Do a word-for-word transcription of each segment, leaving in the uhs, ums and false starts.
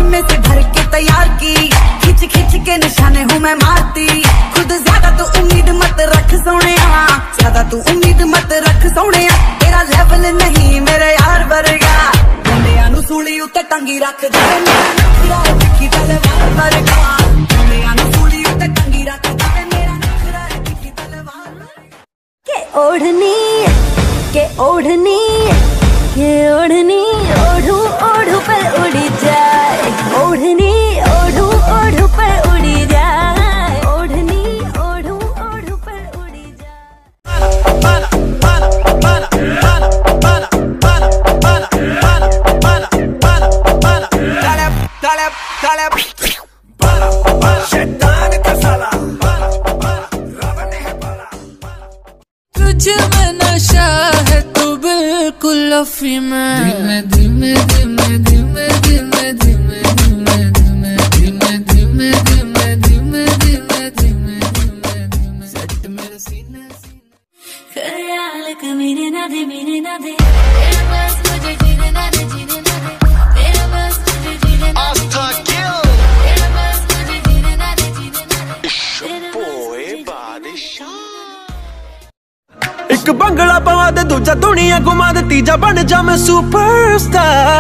में से भर के तैयार की, खिंच खिंच के निशाने हूँ मैं मारती। खुद ज्यादा तू उम्मीद मत रख सोने, ज्यादा तू उम्मीद मत रख सोने। तेरा लेवल नहीं मेरे यार वर्गा, मुंडिया नू सूली उत्ते टंगी रख दे मेरा नखरा है तिखी तलवार वर्गा। मुंडिया नू सूली उत्ते टंगी रख दे मेरा नखरा है तिखी तलवार वर्गा। के ओढ़नी के ओढ़नी के ओढ़नी ओढ़ू ओढ़ू पर उड़ी जाए, ओढ़नी ओढ़ू ओढ़ू पर उड़ी जाए, ओढ़नी ओढ़ू ओढ़ू पर उड़ी जाए। बाला बाला बाला बाला बाला बाला बाला बाला बाला बाला बाला तड़प तड़प तड़प बाला बाला शैतान का साला बाला बाला रावण है बाला। तुझ में नशा है तू बिल्कुल अफी में, धीमे धीमे धीमे धीमे धीमे धीमे धीमे धीमे धीमे धीमे धीमे धीमे धीमे धीमे धीमे सट मेरे सीने सीने ख्याल कमीने ना दे मीने ना दे, तेरे पास मुझे जीने ना दे जीने ना दे, तेरे पास मुझे जीने ना दे, तेरे पास मुझे जीने ना दे जीने ना दे, बोए बादशाह। एक बंगला पवा दे दूजा दुनिया घुमा दे, तीजा बन जा मैं सुपरस्टार,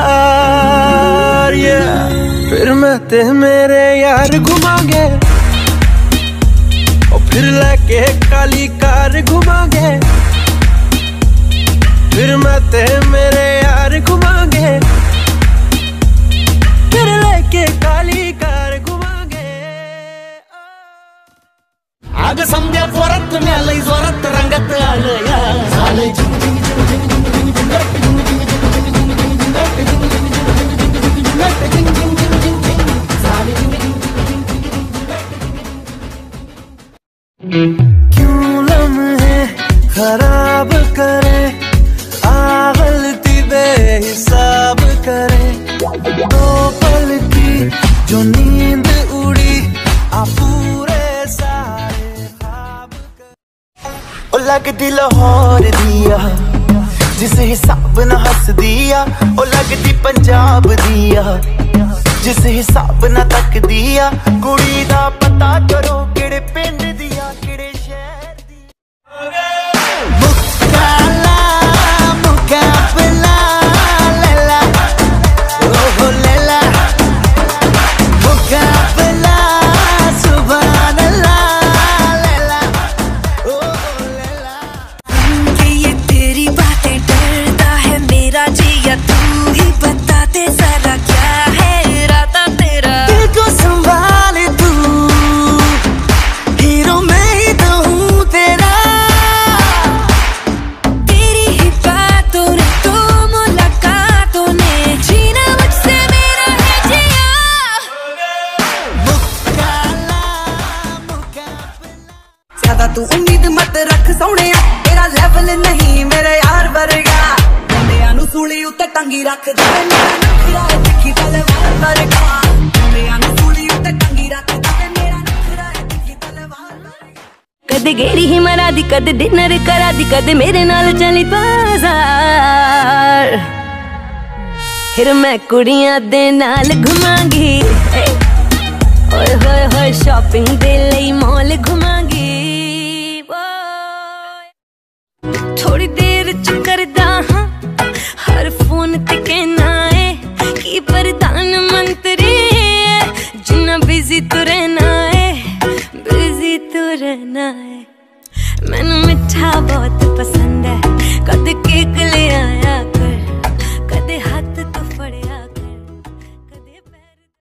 yeah। फिर मैं ते मेरे यार घुमांगे, और फिर लेके काली कार घुमांगे, फिर मैं ते मेरे यार घुमांगे, फिर लेके काली कार घुमांगे। आग समजा जोरात मिळालंय जोरात रंगात आलं या झालंय क्यों लम्हे खराब करे, आ गलती बेहिसाब करे, दो पल की जो नींद उड़ी आ पूरे सारे ख्वाब करे। ओ लगदी लाहौर दिया जिस हिसाब न हस दिया, ओ लगदी पंजाब दिया जिस हिसाब न तक दिया, कुड़ी दा पता करो किड़े पिंड दिया किड़े शहर दी। मुकाला मुकाबला लैला ओहो लैला, मुकाबला सुभान अल्लाह लैला ओहो लैला। कि ये तेरी बातें डरता है मेरा जिया, तू ही बता दे जरा क्या है इरादा तेरा। दिल को संभाले तू, हीरो मैं ही तो हूँ तेरा। तेरी ही बातों ने तो मुलाकातों ने जीना मुझसे मेरा है जिया। मुकाला मुकाबला। ज्यादा तू उम्मीद मत रख सोने, तेरा लेवल नहीं मेरे यार वर्गा। मुंडिया नू सूली उत्ते टंगी रख दे मेरा नखरा है तिखी तलवार वर्गा। मुंडिया नू सूली उत्ते टंगी रख दे मेरा नखरा है तिखी तलवार वर्गा। कदे गेड़ी ही मरा दी, कदे डिनर करा दी, कदे मेरे नाल चली बाजार, फिर मैं कुड़ियां दे नाल घुमांगी, ओए होए होए शॉपिंग दे लई मॉल घुमांगी। थोड़ी देर च करदा हां हर फोन ते कहना है कि प्रधानमंत्री जिन्ना बिजी तू रहना है, बिजी तू रहना है। मैनू मिठा बहुत पसंद है, कद केक ले आए